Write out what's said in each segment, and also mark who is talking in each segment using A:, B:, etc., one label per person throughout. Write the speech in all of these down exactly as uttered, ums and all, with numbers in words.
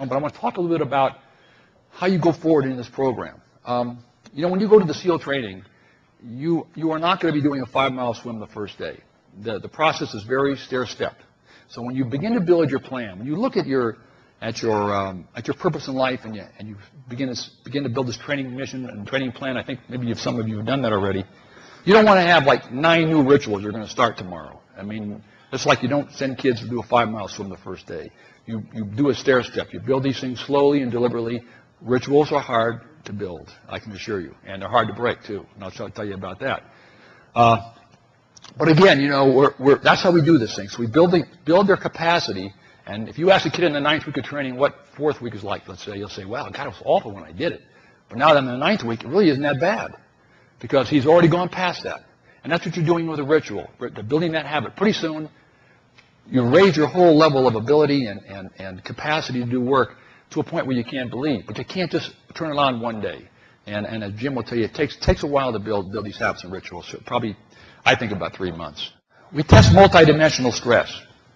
A: but I want to talk a little bit about how you go forward in this program. Um, you know, when you go to the SEAL training, you, you are not going to be doing a five-mile swim the first day. The, the process is very stair-stepped. So when you begin to build your plan, when you look at your at your um, at your purpose in life, and you and you begin to begin to build this training mission and training plan, I think maybe you've, some of you have done that already. You don't want to have like nine new rituals you're going to start tomorrow. I mean, it's like you don't send kids to do a five-mile swim the first day. You you do a stair step. You build these things slowly and deliberately. Rituals are hard to build, I can assure you, and they're hard to break too. And I'll tell you about that. Uh, but again, you know, we're, we're, that's how we do this thing. So we build the, build their capacity. And if you ask a kid in the ninth week of training what fourth week is like, let's say, you'll say, "Wow, God, it was awful when I did it." But now that I'm in the ninth week, it really isn't that bad, because he's already gone past that. And that's what you're doing with a ritual, building that habit. Pretty soon, you raise your whole level of ability and, and, and capacity to do work to a point where you can't believe. But you can't just turn it on one day. And, and as Jim will tell you, it takes, takes a while to build, build these habits and rituals. So probably, I think, about three months. We test multidimensional stress.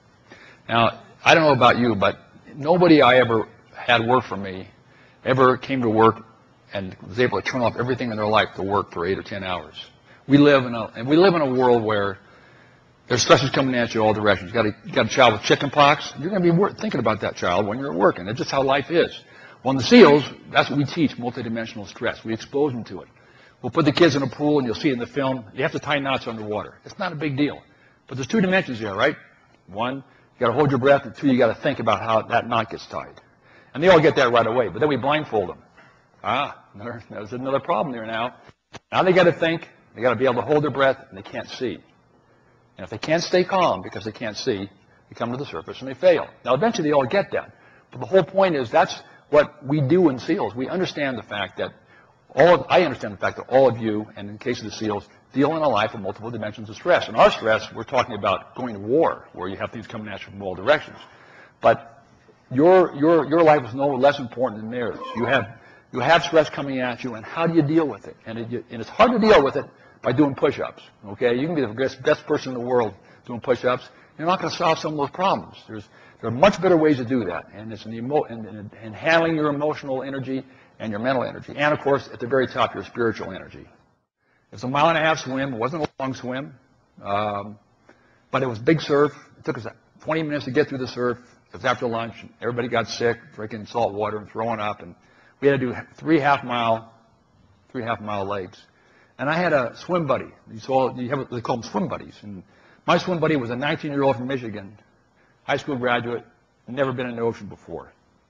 A: Now, I don't know about you, but nobody I ever had work for me ever came to work and was able to turn off everything in their life to work for eight or ten hours. We live in a, and we live in a world where there's stressors coming at you all directions. You got a, you got a child with chicken pox. You're going to be work, thinking about that child when you're working. It's just how life is. Well, in the SEALs, that's what we teach, multidimensional stress. We expose them to it. We'll put the kids in a pool, and you'll see it in the film. You have to tie knots underwater. It's not a big deal. But there's two dimensions here, right? One, you got to hold your breath, and two, you got to think about how that knot gets tied. And they all get that right away, but then we blindfold them. Ah, there's another problem there now. Now they got to think, they got to be able to hold their breath, and they can't see. And if they can't stay calm because they can't see, they come to the surface and they fail. Now eventually they all get that. But the whole point is that's what we do in SEALs. We understand the fact that all of, I understand the fact that all of you, and in the case of the SEALs, deal in a life with multiple dimensions of stress. And our stress, we're talking about going to war, where you have things coming at you from all directions. But your your your life is no less important than theirs. You have you have stress coming at you, and how do you deal with it? And, it, and it's hard to deal with it by doing push-ups. Okay, you can be the best, best person in the world doing push-ups. You're not going to solve some of those problems. There's there are much better ways to do that, and it's in, the emo in, in, in handling your emotional energy and your mental energy, and of course at the very top your spiritual energy. It's a mile and a half swim. It wasn't a long swim, um, but it was big surf. It took us twenty minutes to get through the surf. It was after lunch. And everybody got sick, drinking salt water and throwing up, and we had to do three half mile, three half mile legs. And I had a swim buddy. You saw, you have, they call them swim buddies. And my swim buddy was a nineteen-year-old from Michigan, high school graduate, never been in the ocean before.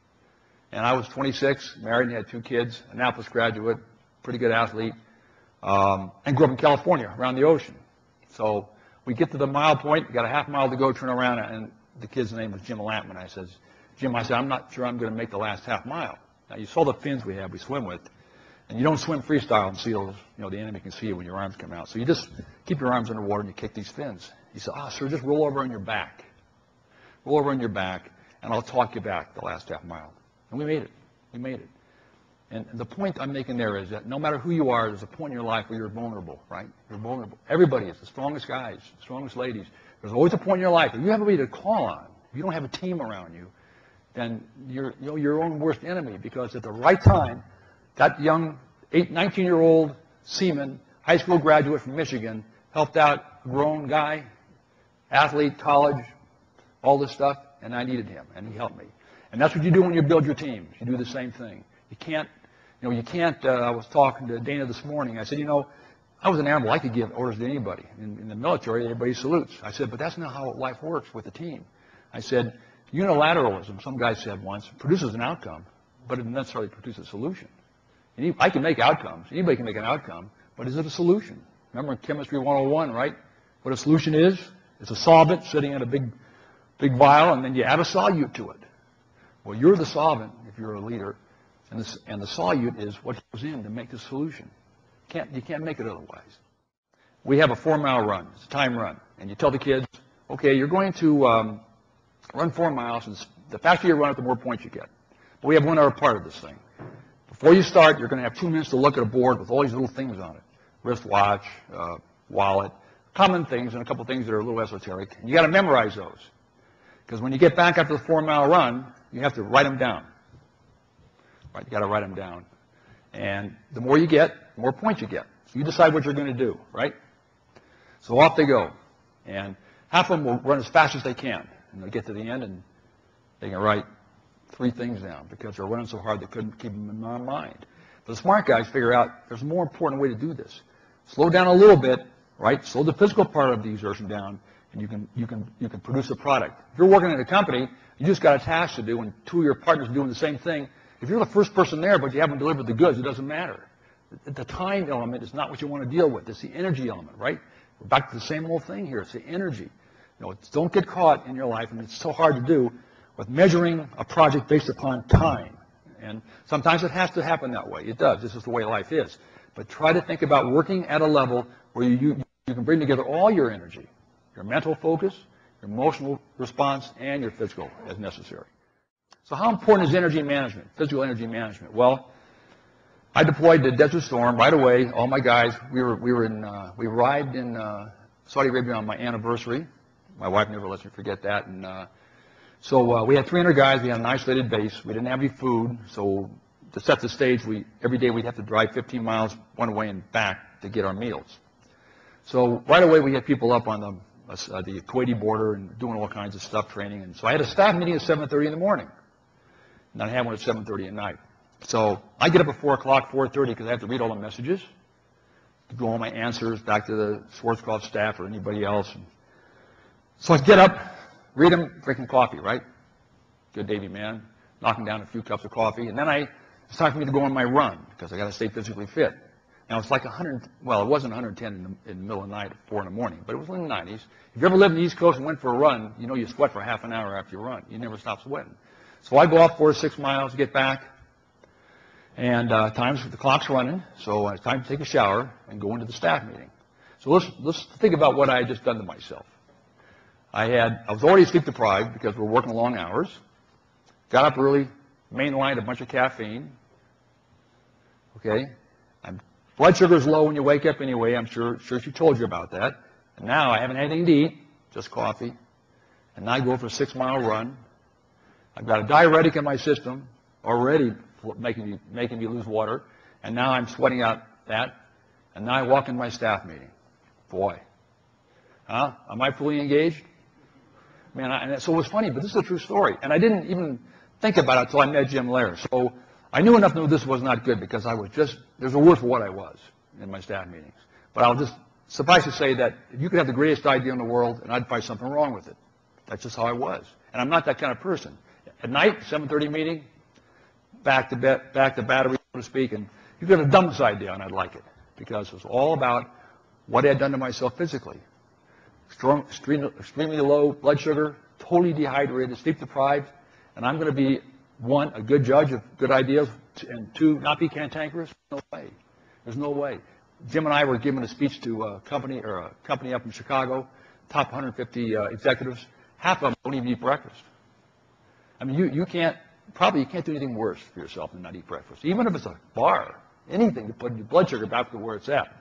A: And I was twenty-six, married and had two kids, Annapolis graduate, pretty good athlete, um, and grew up in California around the ocean. So we get to the mile point, we got a half mile to go, turn around, and the kid's name was Jim Lampman. I says, Jim, I said, I'm not sure I'm going to make the last half mile. Now, you saw the fins we have, we swim with. And you don't swim freestyle in SEALs. You know, the enemy can see you when your arms come out. So you just keep your arms underwater and you kick these fins. He said, ah, sir, just roll over on your back. Roll over on your back, and I'll talk you back the last half mile. And we made it. We made it. And the point I'm making there is that no matter who you are, there's a point in your life where you're vulnerable, right? You're vulnerable. Everybody is. The strongest guys, the strongest ladies. There's always a point in your life where you have anybody to call on. If you don't have a team around you, then you're, you know, your own worst enemy, because at the right time, that young eight, nineteen-year-old seaman, high school graduate from Michigan, helped out a grown guy, athlete, college, all this stuff, and I needed him, and he helped me. And that's what you do when you build your teams. You do the same thing. You can't, you know, you can't, uh, I was talking to Dana this morning. I said, you know, I was an animal. I could give orders to anybody. In, in the military, everybody salutes. I said, but that's not how life works with a team. I said, unilateralism, some guy said once, produces an outcome, but it doesn't necessarily produce a solution. I can make outcomes. Anybody can make an outcome, but is it a solution? Remember in Chemistry one oh one, right? What a solution is? It's a solvent sitting in a big, big vial, and then you add a solute to it. Well, you're the solvent if you're a leader, and, this, and the solute is what goes in to make the solution. You can't, you can't make it otherwise. We have a four-mile run. It's a time run, and you tell the kids, okay, you're going to um, run four miles, and the faster you run it, the more points you get. But we have one other part of this thing. Before you start, you're going to have two minutes to look at a board with all these little things on it. Wristwatch, uh, wallet, common things, and a couple things that are a little esoteric. And you got to memorize those. Because when you get back after the four-mile run, you have to write them down. right? You got to write them down. And the more you get, the more points you get. So you decide what you're going to do, right? So off they go. And half of them will run as fast as they can. And they'll get to the end and they can write three things down because they're running so hard they couldn't keep them in my mind. But the smart guys figure out there's a more important way to do this. Slow down a little bit, right? Slow the physical part of the exertion down, and you can you can you can produce a product. If you're working in a company, you just got a task to do, and two of your partners are doing the same thing. If you're the first person there, but you haven't delivered the goods, it doesn't matter. The time element is not what you want to deal with. It's the energy element, right? We're back to the same old thing here. It's the energy. You know, it's, don't get caught in your life, and it's so hard to do, with measuring a project based upon time. And sometimes it has to happen that way. It does. This is the way life is. But try to think about working at a level where you, you, you can bring together all your energy, your mental focus, your emotional response, and your physical as necessary. So how important is energy management, physical energy management? Well, I deployed to Desert Storm right away. All my guys, we were we were in uh, we arrived in uh, Saudi Arabia on my anniversary. My wife never lets me forget that. And uh, so uh, we had three hundred guys. We had an isolated base. We didn't have any food. So to set the stage, we every day we'd have to drive fifteen miles one way and back to get our meals. So right away we had people up on the uh, the Kuwaiti border and doing all kinds of stuff, training. And so I had a staff meeting at seven thirty in the morning, and I had one at seven thirty at night. So I get up at four o'clock, four thirty, because I have to read all the messages, to do all my answers back to the Schwarzkopf staff or anybody else. And so I get up, read them, drinking coffee, right? Good Davy man, knocking down a few cups of coffee. And then I, it's time for me to go on my run, because I got to stay physically fit. Now it's like one hundred, well, it wasn't one hundred ten in the, in the middle of the night at four in the morning, but it was in the nineties. If you ever lived in the East Coast and went for a run, you know you sweat for half an hour after you run. You never stop sweating. So I go off four to six miles, get back. And uh, times the clock's running, so it's time to take a shower and go into the staff meeting. So let's let's think about what I had just done to myself. I had I was already sleep deprived because we're working long hours. Got up early, mainlined a bunch of caffeine. Okay, I'm, blood sugar's low when you wake up anyway. I'm sure sure she told you about that. And now I haven't had anything to eat, just coffee. And now I go for a six-mile run. I've got a diuretic in my system already, making me, making me lose water, and now I'm sweating out that, and now I walk in my staff meeting. Boy. Huh? Am I fully engaged? Man, I, and so it was funny, but this is a true story, and I didn't even think about it until I met Jim Lair. So I knew enough to know this was not good, because I was just, there's a word for what I was in my staff meetings. But I'll just, suffice to say that if you could have the greatest idea in the world, and I'd find something wrong with it. That's just how I was. And I'm not that kind of person. At night, seven thirty meeting, back to bed, back to battery, so to speak, and you could have the dumbest idea, and I'd like it, because it was all about what I had done to myself physically. Strong, extremely, extremely low blood sugar, totally dehydrated, sleep deprived, and I'm going to be, one, a good judge of good ideas, and two, not be cantankerous? No way. There's no way. Jim and I were giving a speech to a company, or a company up in Chicago, top one hundred fifty uh, executives. Half of them don't even eat breakfast. I mean, you, you can't, probably you can't do anything worse for yourself than not eat breakfast. Even if it's a bar, anything to put your blood sugar back to where it's at.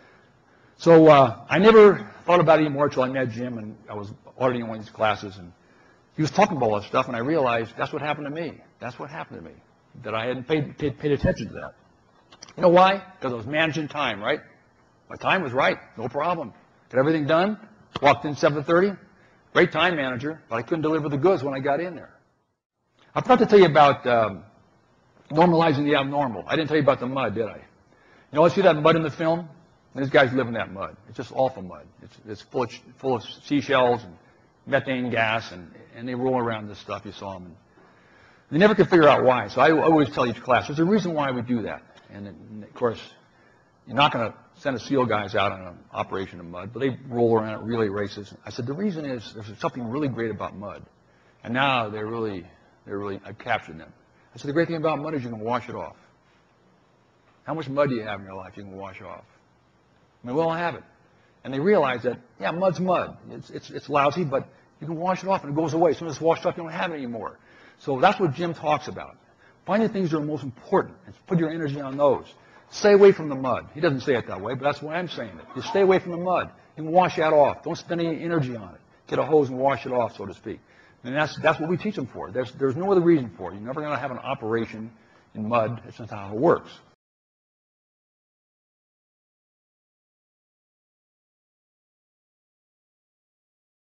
A: So uh, I never thought about it anymore until I met Jim, and I was auditing one of these classes, and he was talking about all that stuff, and I realized that's what happened to me. That's what happened to me, that I hadn't paid, paid, paid attention to that. You know why? Because I was managing time, right? My time was right, no problem. Got everything done, walked in seven thirty, great time manager, but I couldn't deliver the goods when I got in there. I forgot to tell you about um, normalizing the abnormal. I didn't tell you about the mud, did I? You know, I see that mud in the film? These guys live in that mud. It's just awful mud. It's, it's full, of, full of seashells and methane gas, and, and they roll around this stuff. You saw them. And they never could figure out why. So I always tell each class, there's a reason why we do that. And, and of course, you're not going to send a SEAL guys out on an operation in mud, but they roll around at relay races. I said, the reason is there's something really great about mud. And now they're really... They're really, I've captured them. I said, the great thing about mud is you can wash it off. How much mud do you have in your life you can wash off? I mean, we all have it. And they realize that, yeah, mud's mud. It's, it's, it's lousy, but you can wash it off and it goes away. As soon as it's washed off, you don't have it anymore. So that's what Jim talks about. Find the things that are most important and put your energy on those. Stay away from the mud. He doesn't say it that way, but that's why I'm saying it. You stay away from the mud. You can wash that off. Don't spend any energy on it. Get a hose and wash it off, so to speak. And that's, that's what we teach them for. There's, there's no other reason for it. You're never going to have an operation in mud. It's not how it works.